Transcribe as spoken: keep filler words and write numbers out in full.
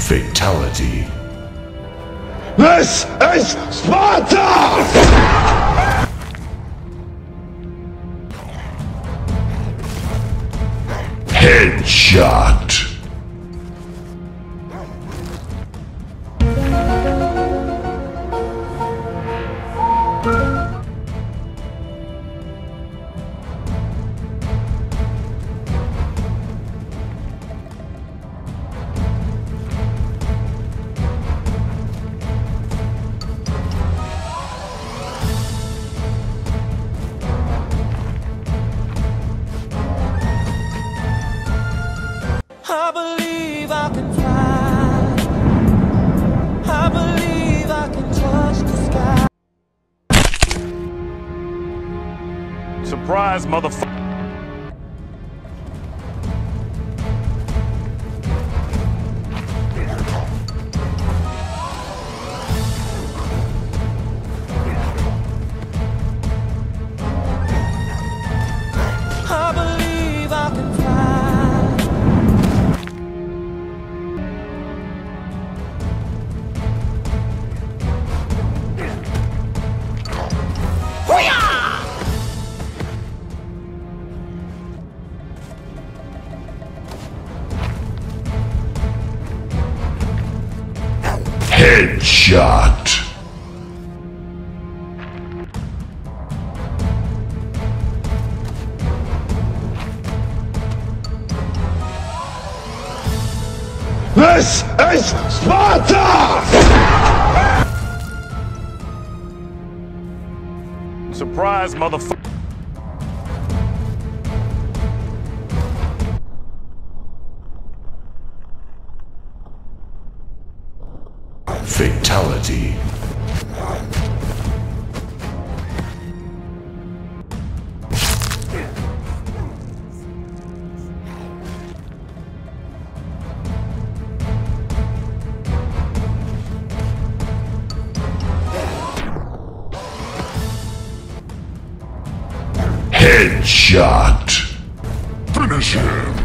Fatality. This is Sparta! Headshot. I believe I can fly. I believe I can touch the sky. Surprise, motherfucker. I believe I can fly. Headshot. This is Sparta! Surprise, motherfucker. Fatality. Headshot. Finish him.